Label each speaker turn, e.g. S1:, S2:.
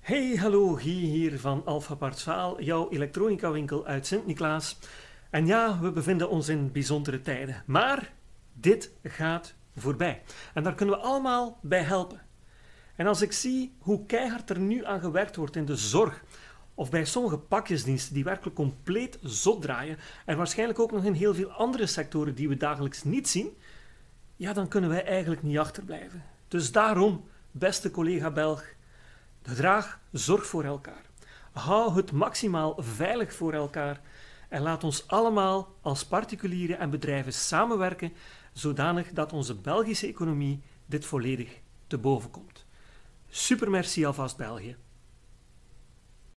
S1: Hey, hallo, Guy hier van Alpha Parzaal, jouw elektronica-winkel uit Sint-Niklaas. En ja, we bevinden ons in bijzondere tijden, maar dit gaat voorbij. En daar kunnen we allemaal bij helpen. En als ik zie hoe keihard er nu aan gewerkt wordt in de zorg, of bij sommige pakjesdiensten die werkelijk compleet zot draaien, en waarschijnlijk ook nog in heel veel andere sectoren die we dagelijks niet zien, ja, dan kunnen wij eigenlijk niet achterblijven. Dus daarom, beste collega Belg, draag zorg voor elkaar. Hou het maximaal veilig voor elkaar en laat ons allemaal als particulieren en bedrijven samenwerken, zodanig dat onze Belgische economie dit volledig te boven komt. Super merci alvast België.